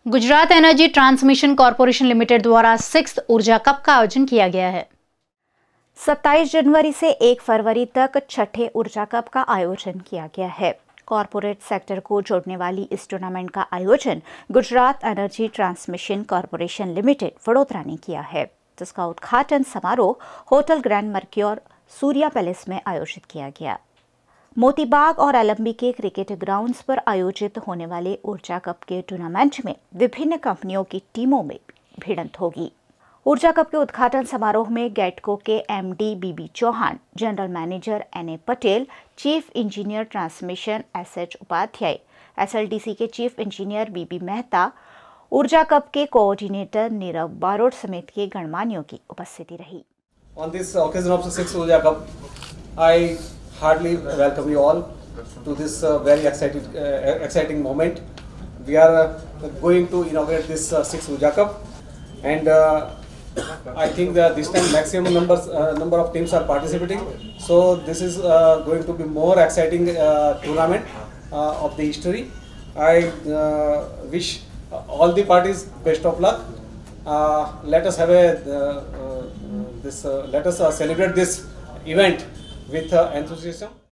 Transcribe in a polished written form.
Gujarat energy transmission corporation limited द्वारा 6th ऊर्जा cup का आयोजन किया गया है। 27 जनवरी से 1 फरवरी तक छठे ऊर्जा कप का आयोजन किया गया है। कॉरपोरेट सेक्टर को जोड़ने वाली इस टूर्नामेंट का आयोजन Gujarat energy transmission corporation limited Vadodara ने किया है, जिसका उद्घाटन समारोह hotel grand Mercure Surya palace में आयोजित किया गया। मोतीबाग और एलएमबी के क्रिकेट ग्राउंड्स पर आयोजित होने वाले ऊर्जा कप के टूर्नामेंट में विभिन्न कंपनियों की टीमों में भिड़ंत होगी। ऊर्जा कप के उद्घाटन समारोह में गैटको के MD BB Chauhan, general manager NA Patel, chief engineer transmission SH Upadhyay, SLDC के चीफ इंजीनियर बीबी मेहता, ऊर्जा कप के कोऑर्डिनेटर नीरव बारोट समेत के गणमान्यों की उपस्थिति रही। On this occasion of the 6th Urja Cup, I heartily welcome you all to this very exciting moment. We are going to inaugurate this 6th Urja Cup, and I think that this time maximum number of teams are participating. So this is going to be more exciting tournament of the history. I wish all the parties best of luck. Let us have let us celebrate this event with enthusiasm.